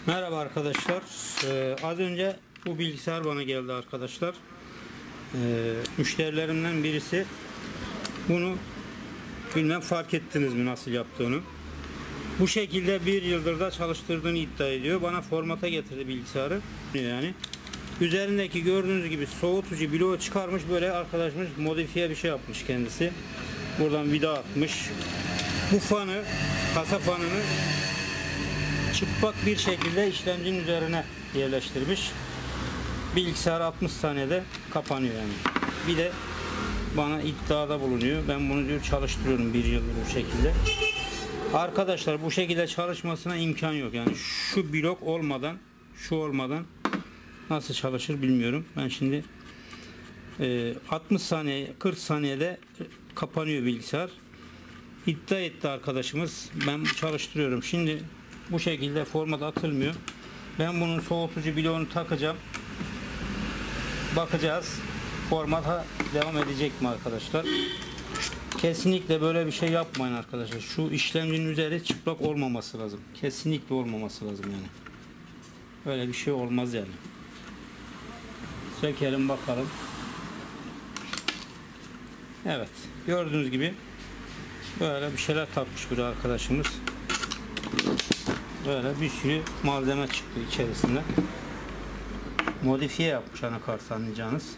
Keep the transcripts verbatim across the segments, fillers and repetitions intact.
Merhaba arkadaşlar. Ee, az önce bu bilgisayar bana geldi arkadaşlar. Ee, müşterilerimden birisi bunu bilmem fark ettiniz mi nasıl yaptığını. Bu şekilde bir yıldır da çalıştırdığını iddia ediyor. Bana formata getirdi bilgisayarı. Yani üzerindeki gördüğünüz gibi soğutucu bloğu çıkarmış, böyle arkadaşımız modifiye bir şey yapmış kendisi. Buradan vida atmış. Bu fanı, kasa fanını çıplak bir şekilde işlemcinin üzerine yerleştirmiş. Bilgisayar altmış saniyede kapanıyor yani. Bir de bana iddiada bulunuyor. Ben bunu diyor çalıştırıyorum bir yıldır bu şekilde. Arkadaşlar bu şekilde çalışmasına imkan yok. Yani şu blok olmadan, şu olmadan nasıl çalışır bilmiyorum. Ben şimdi e, altmış saniye, kırk saniyede kapanıyor bilgisayar. İddia etti arkadaşımız. Ben çalıştırıyorum. Şimdi bu şekilde format atılmıyor. Ben bunun soğutucu bloğunu takacağım. Bakacağız. Formata devam edecek mi arkadaşlar? Kesinlikle böyle bir şey yapmayın arkadaşlar. Şu işlemcinin üzeri çıplak olmaması lazım. Kesinlikle olmaması lazım yani. Böyle bir şey olmaz yani. Sökelim bakalım. Evet. Gördüğünüz gibi böyle bir şeyler takmış bir arkadaşımız. Böyle bir sürü malzeme çıktı içerisinde. Modifiye yapmış anakart anlayacağınız.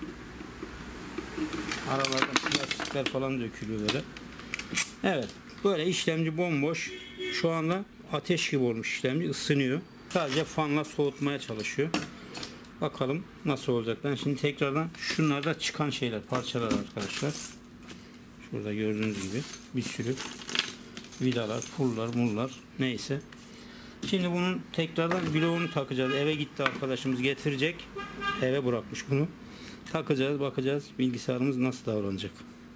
Aralardan plastikler falan dökülüyor böyle. Evet. Böyle işlemci bomboş. Şu anda ateş gibi olmuş işlemci. Isınıyor. Sadece fanla soğutmaya çalışıyor. Bakalım nasıl olacak. Ben şimdi tekrardan şunlar da çıkan şeyler, parçalar arkadaşlar. Şurada gördüğünüz gibi bir sürü vidalar, pullar, mullar neyse. Şimdi bunun tekrardan bloğunu takacağız. Eve gitti arkadaşımız, getirecek. Eve bırakmış bunu. Takacağız, bakacağız bilgisayarımız nasıl davranacak.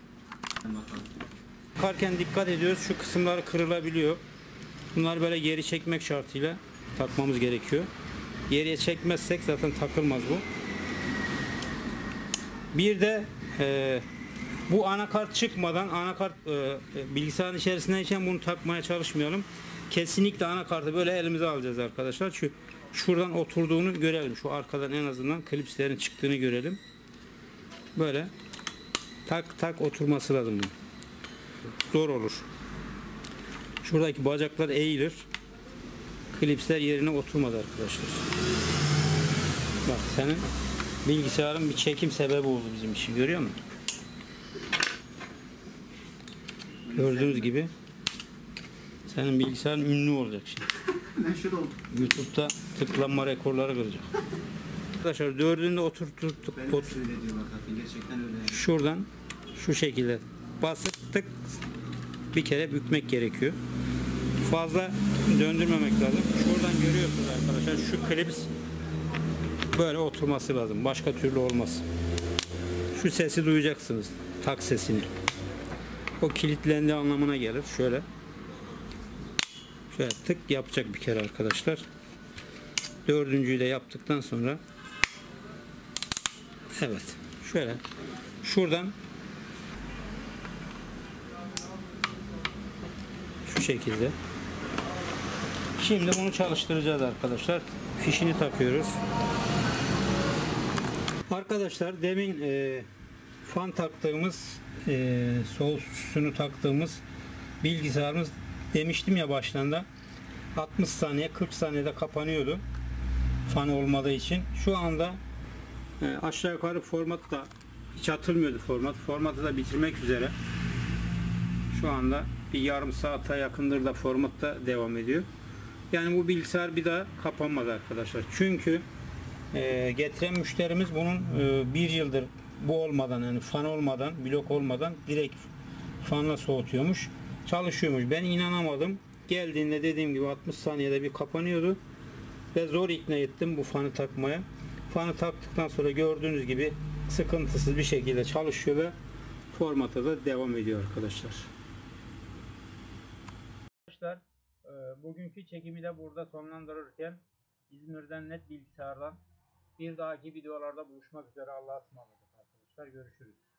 Takarken dikkat ediyoruz. Şu kısımları kırılabiliyor. Bunları böyle geri çekmek şartıyla takmamız gerekiyor. Geriye çekmezsek zaten takılmaz bu. Bir de e, bu anakart çıkmadan anakart e, bilgisayarın içerisindeyken bunu takmaya çalışmayalım. Kesinlikle anakartı böyle elimize alacağız arkadaşlar. Şu şuradan oturduğunu görelim. Şu arkadan en azından klipslerin çıktığını görelim. Böyle tak tak oturması lazım bunun. Zor olur. Şuradaki bacaklar eğilir. Klipsler yerine oturmadı arkadaşlar. Bak senin bilgisayarın bir çekim sebebi oldu bizim için, görüyor musun? Gördüğünüz gibi senin bilgisayarın ünlü olacak şimdi. YouTube'da tıklanma rekorları kıracak. Arkadaşlar dördünü de oturttuk. Ot Şuradan şu şekilde basıp tık bir kere bükmek gerekiyor. Fazla döndürmemek lazım. Şuradan görüyorsunuz arkadaşlar, şu klips böyle oturması lazım. Başka türlü olmaz. Şu sesi duyacaksınız. Tak sesini. O kilitlendi anlamına gelir. Şöyle. Şöyle tık yapacak bir kere arkadaşlar. Dördüncüyü de yaptıktan sonra evet. Şöyle. Şuradan şu şekilde. Şimdi bunu çalıştıracağız arkadaşlar. Fişini takıyoruz. Arkadaşlar demin e, fan taktığımız e, soğutucusunu taktığımız bilgisayarımız demiştim ya başlarında altmış saniye kırk saniyede kapanıyordu. Fan olmadığı için. Şu anda e, aşağı yukarı format da hiç atılmıyordu format. Formatı da bitirmek üzere. Şu anda bir yarım saate yakındır da formatta devam ediyor. Yani bu bilgisayar bir daha kapanmadı arkadaşlar. Çünkü e, getiren müşterimiz bunun e, bir yıldır bu olmadan, yani fan olmadan, blok olmadan direkt fanla soğutuyormuş. Çalışıyormuş. Ben inanamadım. Geldiğinde dediğim gibi altmış saniyede bir kapanıyordu. Ve zor ikna ettim bu fanı takmaya. Fanı taktıktan sonra gördüğünüz gibi sıkıntısız bir şekilde çalışıyor ve formata da devam ediyor arkadaşlar. Arkadaşlar bugünkü çekimi de burada sonlandırırken İzmir'den Net Bilgisayar'dan bir dahaki videolarda buluşmak üzere. Allah'a ısmarladık arkadaşlar. Görüşürüz.